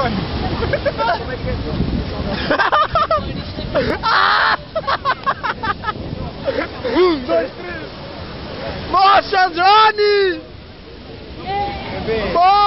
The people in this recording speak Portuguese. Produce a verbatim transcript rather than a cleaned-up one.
Johnny. Um, dois, três. Mocha, Johnny! Yeah. Mocha!